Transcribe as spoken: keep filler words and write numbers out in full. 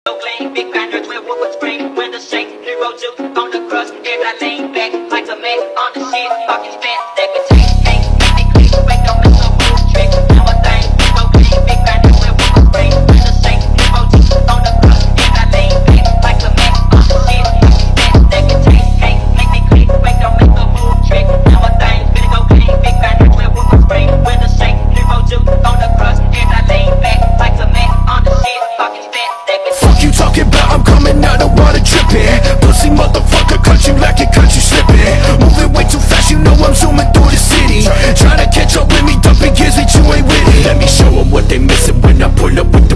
So clean, big grinder, twelve wood with spring, window shake, zero two on the crust, and I lean back like a man on the shit, pockets fat, they can take, ain't make me clean, wake up and so move trick, now I think, so clean, big grinder, twelve wood with spring, window shake, zero two on the crust, and I lean back like a man on the shit, pockets fat, they can take, ain't make me clean, wake up and so move trick, now I think, finna go clean, big grinder, twelve wood with spring, window shake, zero two on the crust, and I lean back like a man on the shit, pockets fat, they can take. You talking about I'm coming out of water dripping. Pussy motherfucker, cut you like it, cut you slipping. Moving way too fast, you know I'm zooming through the city. Trying to catch up with me, dumping gears, but you ain't with it. Let me show them what they missing when I pull up with the